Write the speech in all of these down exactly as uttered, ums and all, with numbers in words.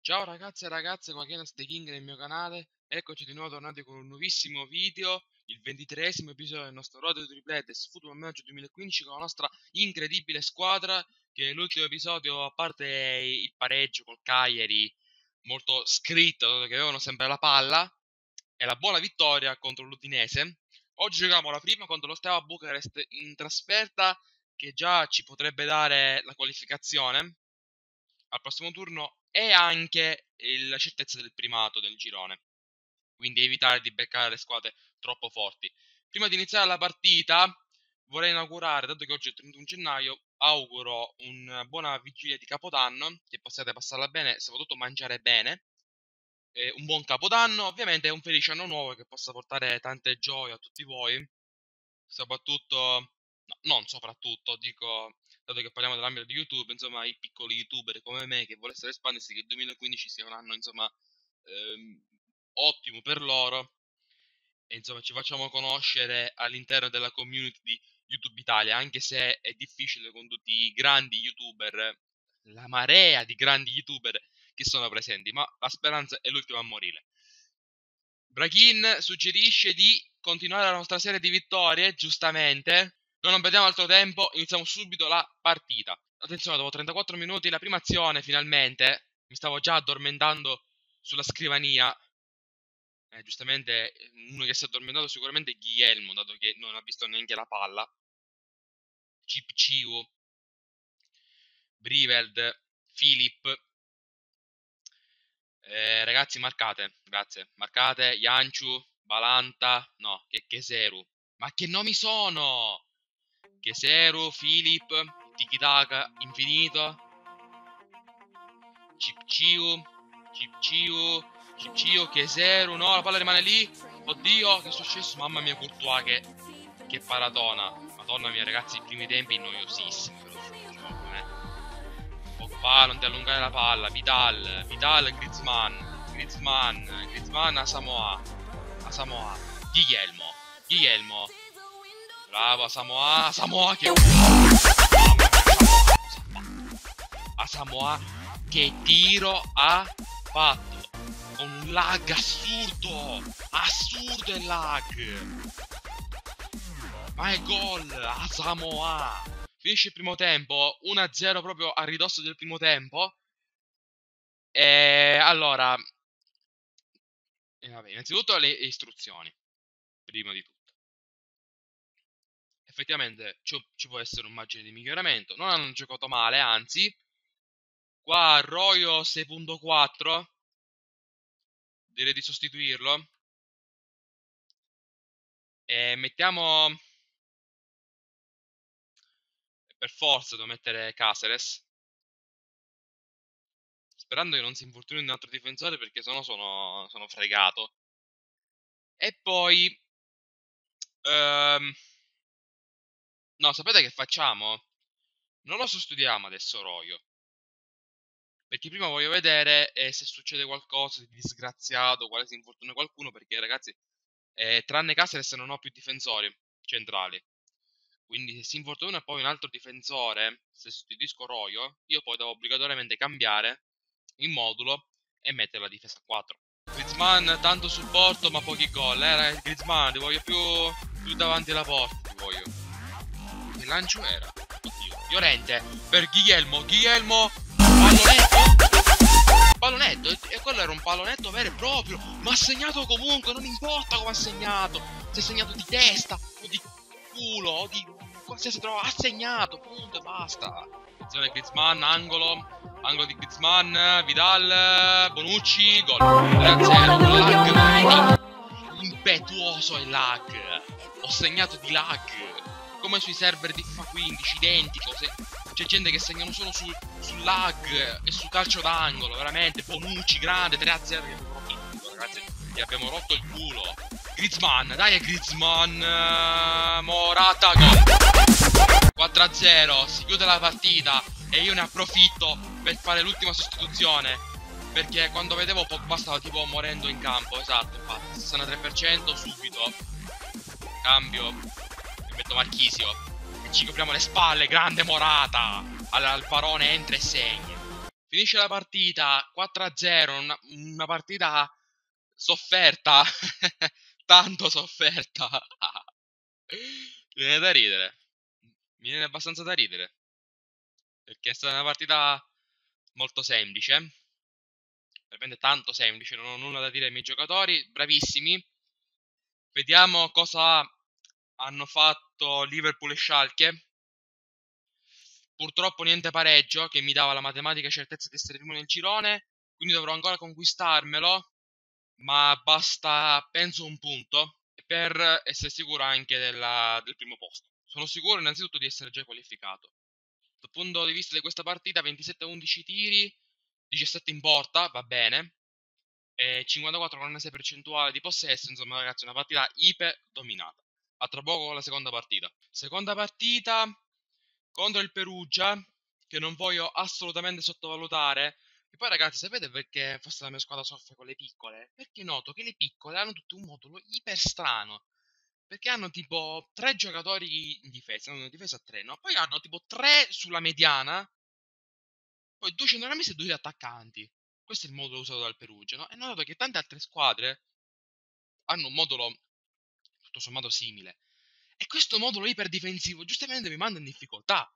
Ciao ragazzi e ragazze, qua Kenas The King nel mio canale. Eccoci di nuovo tornati con un nuovissimo video, il ventitreesimo episodio del nostro Road to Tripletes Football Manager duemilaquindici con la nostra incredibile squadra, che l'ultimo episodio, a parte il pareggio col Cagliari, molto scritto, dato che avevano sempre la palla, e la buona vittoria contro l'Udinese, oggi giochiamo la prima contro lo Steaua Bucarest in trasferta, che già ci potrebbe dare la qualificazione al prossimo turno e anche il- la certezza del primato del girone, quindi evitare di beccare le squadre troppo forti. Prima di iniziare la partita vorrei inaugurare, dato che oggi è il trentuno gennaio, auguro una buona vigilia di Capodanno, che possiate passarla bene, soprattutto mangiare bene, e un buon Capodanno, ovviamente, e un felice anno nuovo che possa portare tante gioie a tutti voi, soprattutto, no, non soprattutto, dico, dato che parliamo dell'ambito di YouTube, insomma, i piccoli YouTuber come me che volessero espandersi, che il duemilaquindici sia un anno, insomma, ehm, ottimo per loro, e insomma ci facciamo conoscere all'interno della community di YouTube Italia, anche se è difficile con tutti i grandi YouTuber, la marea di grandi YouTuber che sono presenti, ma la speranza è l'ultima a morire. Braghin suggerisce di continuare la nostra serie di vittorie, giustamente. Noi non perdiamo altro tempo, iniziamo subito la partita. Attenzione, dopo trentaquattro minuti la prima azione, finalmente. Mi stavo già addormentando sulla scrivania. Eh, giustamente, uno che si è addormentato sicuramente è Guglielmo, dato che non ha visto neanche la palla. Chip Ciu, Briveld, Philip. Eh, ragazzi, marcate, grazie. Marcate, Yanciu, Balanta, no, che Keseru. Ma che nomi sono? Keseru, Philip, Tikitaka, Infinito, Cipciu, Cipciu, Cipciu, Keseru, no, la palla rimane lì. Oddio, che è successo? Mamma mia, Courtois, che, che paratona. Madonna mia, ragazzi, i primi tempi noiosissimi. Pogba, non ti allungare la palla. Vidal, Vidal, Griezmann, Griezmann, Griezmann, Asamoah, Asamoah, Guglielmo, Guglielmo. Bravo, Asamoah, Asamoah che... Asamoah che tiro ha fatto. Con un lag assurdo. Assurdo il lag. Ma è gol, Asamoah. Finisce il primo tempo, uno a zero proprio a ridosso del primo tempo. E allora, e vabbè, innanzitutto le istruzioni, prima di tutto. Effettivamente ci, ci può essere un margine di miglioramento. Non hanno giocato male, anzi. Qua Royo sei punto quattro. Direi di sostituirlo. E mettiamo... Per forza devo mettere Caceres. Sperando che non si infortuni un altro difensore, perché sennò sono, sono fregato. E poi... Ehm... No, sapete che facciamo? Non lo studiamo adesso Royo. Perché prima voglio vedere eh, se succede qualcosa di disgraziato, quale si infortuna qualcuno, perché ragazzi, eh, tranne Caceres non ho più difensori centrali. Quindi se si infortuna poi un altro difensore, se sostituisco Royo, io poi devo obbligatoriamente cambiare il modulo e mettere la difesa a quattro. Griezmann, tanto supporto ma pochi gol, eh Griezmann, ti voglio più, più davanti alla porta, ti voglio. Che lancio era? Oddio. Llorente, per Guglielmo, Guglielmo, pallonetto, pallonetto, e, e quello era un pallonetto vero e proprio, ma ha segnato comunque, non importa come ha segnato, se ha segnato di testa, o di culo, o di qualsiasi trova, ha segnato, punto e basta. Attenzione Griezmann, angolo, angolo di Griezmann, Vidal, Bonucci, gol. tre a zero, lag, impetuoso il lag, ho segnato di lag, come sui server di FIFA quindici, identico, se... c'è gente che segnano solo sul, sul lag e sul calcio d'angolo, veramente, Bonucci, grande, tre a zero, ragazzi, gli abbiamo rotto il culo. Griezmann, dai Griezmann, Morata, gol. quattro a zero, si chiude la partita e io ne approfitto per fare l'ultima sostituzione, perché quando vedevo Pogba stava tipo morendo in campo, esatto, infatti, sessantatré per cento subito, cambio, mi metto Marchisio e ci copriamo le spalle, grande Morata, al, al parone entra e segna. Finisce la partita quattro a zero, una, una partita sofferta, tanto sofferta. Mi viene da ridere, mi viene abbastanza da ridere, perché è stata una partita molto semplice, veramente tanto semplice, non ho nulla da dire ai miei giocatori, bravissimi. Vediamo cosa hanno fatto Liverpool e Schalke. Purtroppo niente pareggio, che mi dava la matematica certezza di essere primo nel girone, quindi dovrò ancora conquistarmelo, ma basta, penso, un punto per essere sicuro anche della, del primo posto. Sono sicuro innanzitutto di essere già qualificato. Dal punto di vista di questa partita, ventisette a undici tiri, diciassette in porta, va bene, e cinquantaquattro virgola sei percentuale di possesso, insomma ragazzi, una partita iper dominata. A tra poco con la seconda partita. Seconda partita contro il Perugia, che non voglio assolutamente sottovalutare. E poi ragazzi, sapete perché forse la mia squadra soffre con le piccole? Perché noto che le piccole hanno tutte un modulo iper strano. Perché hanno tipo tre giocatori in difesa, hanno una difesa a tre, no? Poi hanno tipo tre sulla mediana, poi due centrocampisti e due attaccanti. Questo è il modulo usato dal Perugia, no? E noto che tante altre squadre hanno un modulo tutto sommato simile. E questo modulo iperdifensivo giustamente mi manda in difficoltà.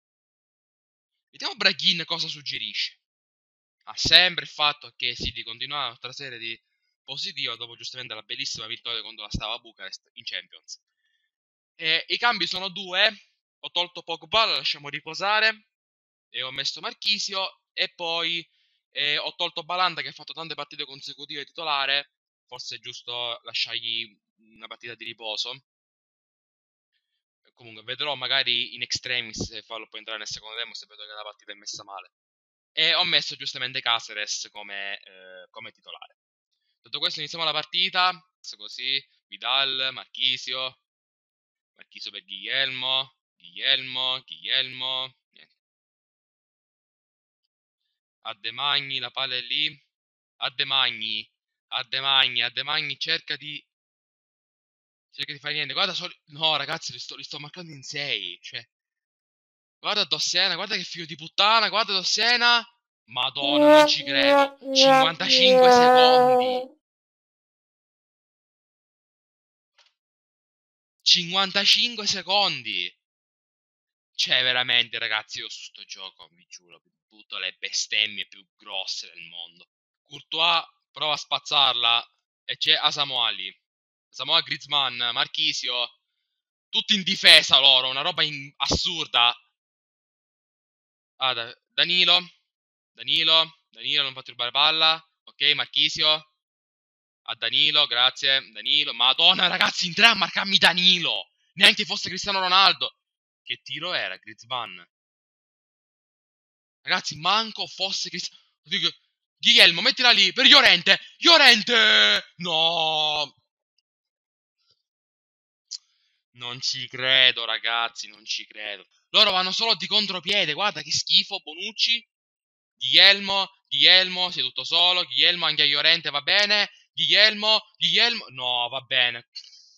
Vediamo Braghin cosa suggerisce. Ha sempre il fatto che si di continuare la nostra serie di positiva dopo giustamente la bellissima vittoria contro la Steaua Bucarest in Champions. E i cambi sono due. Ho tolto Pogba, lo lasciamo riposare, e ho messo Marchisio, e poi eh, ho tolto Balanda che ha fatto tante partite consecutive titolare. Forse è giusto lasciargli una partita di riposo. Comunque vedrò magari in extremis se farlo poi entrare nel secondo tempo, se vedo che la partita è messa male. E ho messo giustamente Caceres come, eh, come titolare. Detto questo, iniziamo la partita. Così, Vidal, Marchisio, Marchisio per Guglielmo, Guglielmo, Guglielmo, niente. Addemagni, la palla è lì. Addemagni, Addemagni, Addemagni cerca di... cerca di fare niente. Guarda, solo... no ragazzi, li sto, li sto marcando in sei, cioè... Guarda Dossena, guarda che figlio di puttana, guarda Dossena. Madonna, non ci credo. cinquantacinque secondi. cinquantacinque secondi. Cioè, veramente, ragazzi, io su sto gioco, vi giuro, butto le bestemmie più grosse del mondo. Courtois prova a spazzarla e c'è Asamoah lì. Asamoah, Griezmann, Marchisio, tutti in difesa loro, una roba in... assurda. Ah, da Danilo, Danilo, Danilo, non fate rubare palla. Ok, Marchisio. A Danilo, grazie, Danilo. Madonna, ragazzi, in tre a marcarmi Danilo. Neanche fosse Cristiano Ronaldo. Che tiro era, Griezmann? Ragazzi, manco fosse Cristiano... Guglielmo, mettila lì, per Llorente. Llorente! No! Non ci credo, ragazzi, non ci credo. Loro vanno solo di contropiede, guarda che schifo, Bonucci. Guglielmo, Guglielmo, sei tutto solo. Guglielmo, anche a Llorente, va bene. Guglielmo, Guglielmo... No, va bene.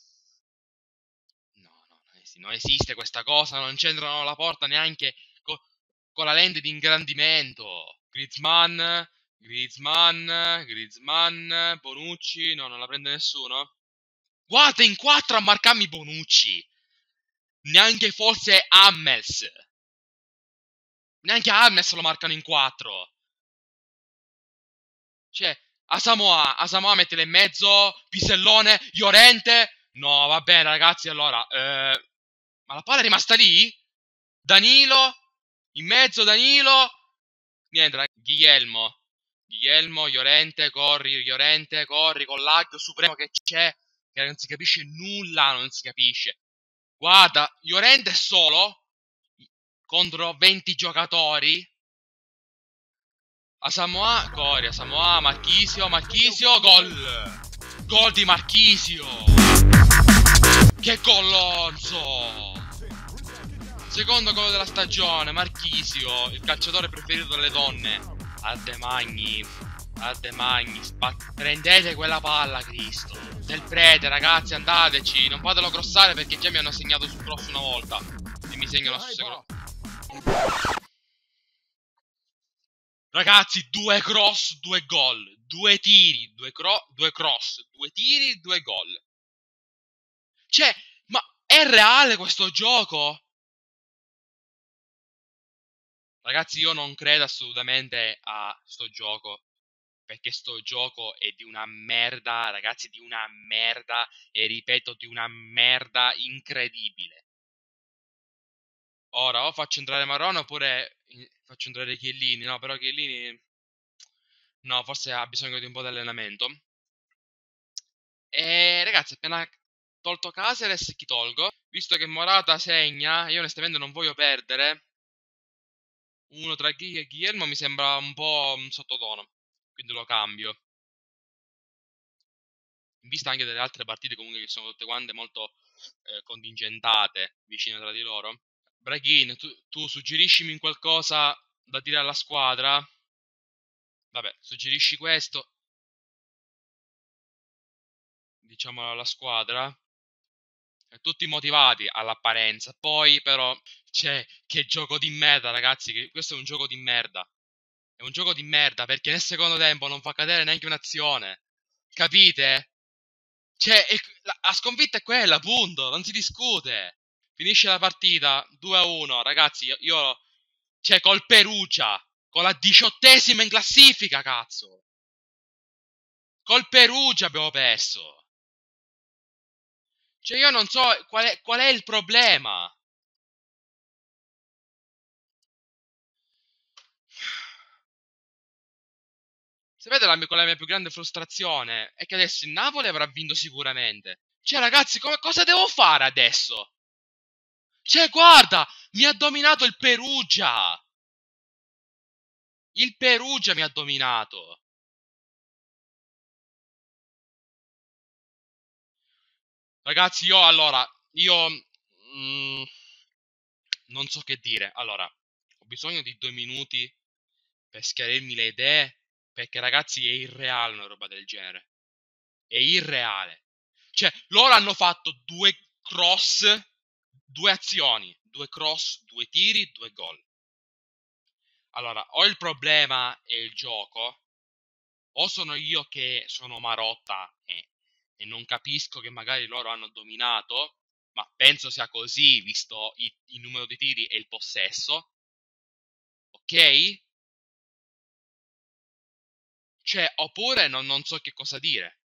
No, no, non esiste questa cosa, non c'entrano la porta neanche co con la lente di ingrandimento. Griezmann, Griezmann, Griezmann, Bonucci, no, non la prende nessuno. Guarda, in quattro a marcarmi Bonucci. Neanche forse Hammels. Neanche Hammels lo marcano in quattro. Cioè, Asamoah, Asamoah mettela in mezzo, Pisellone, Llorente. No, va bene, ragazzi, allora... Eh... Ma la palla è rimasta lì? Danilo? In mezzo Danilo? Niente, ragazzi. Guglielmo. Guglielmo, Llorente, corri, Llorente, corri, con lag supremo che c'è, che non si capisce nulla, non si capisce. Guarda, Llorente è solo, contro venti giocatori. Asamoah, corri, Asamoah, Marchisio, Marchisio, gol! Gol di Marchisio! Che gollonzo! Secondo gol della stagione, Marchisio, il calciatore preferito dalle donne. Addemagni, Addemagni, prendete quella palla, Cristo. Del prete, ragazzi, andateci. Non fatelo crossare perché già mi hanno segnato sul cross una volta. E mi segnano su cross. Ragazzi, due cross, due gol. Due tiri, due, cro- due cross, due tiri, due gol. Cioè, ma è reale questo gioco? Ragazzi, io non credo assolutamente a sto gioco. Perché sto gioco è di una merda, ragazzi, di una merda. E ripeto, di una merda incredibile. Ora, o faccio entrare Marrone oppure eh, faccio entrare Chiellini. No, però Chiellini... No, forse ha bisogno di un po' di allenamento. E ragazzi, appena tolto Caceres, chi tolgo? Visto che Morata segna, io onestamente non voglio perdere. Uno tra Ghi e Guillermo mi sembra un po' un sottotono. Quindi lo cambio. In vista anche delle altre partite comunque che sono tutte quante molto eh, contingentate vicine tra di loro. Braghin, tu, tu suggeriscimi in qualcosa da dire alla squadra. Vabbè, suggerisci questo, diciamo alla squadra. E tutti motivati all'apparenza. Poi però c'è che gioco di merda, ragazzi. Che questo è un gioco di merda. È un gioco di merda perché nel secondo tempo non fa cadere neanche un'azione. Capite? Cioè, è- la, la sconfitta è quella, punto. Non si discute. Finisce la partita due a uno, ragazzi. Io, io cioè, col Perugia, con la diciottesima in classifica, cazzo. Col Perugia abbiamo perso. Cioè, io non so qual è, qual è il problema. Sapete la mia, qual è la mia più grande frustrazione? È che adesso il Napoli avrà vinto sicuramente. Cioè, ragazzi, come, cosa devo fare adesso? Cioè, guarda, mi ha dominato il Perugia. Il Perugia mi ha dominato. Ragazzi, io allora, io mm, non so che dire. Allora, ho bisogno di due minuti per schiarirmi le idee, perché ragazzi è irreale una roba del genere. È irreale. Cioè, loro hanno fatto due cross, due azioni, due cross, due tiri, due gol. Allora, o il problema è il gioco, o sono io che sono marotta e, e non capisco che magari loro hanno dominato, ma penso sia così, visto i- il numero di tiri e il possesso, ok? Cioè, oppure non, non so che cosa dire.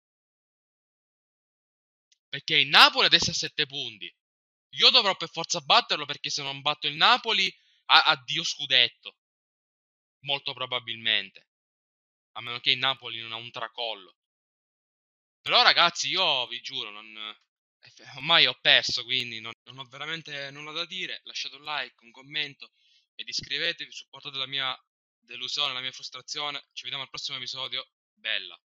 Perché il Napoli adesso ha sette punti. Io dovrò per forza batterlo perché se non batto il Napoli, a- addio scudetto. Molto probabilmente. A meno che il Napoli non ha un tracollo. Però ragazzi, io vi giuro, non... eh, ormai ho perso, quindi non, non ho veramente nulla da dire. Lasciate un like, un commento ed iscrivetevi, supportate la mia delusione, la mia frustrazione. Ci vediamo al prossimo episodio. Bella.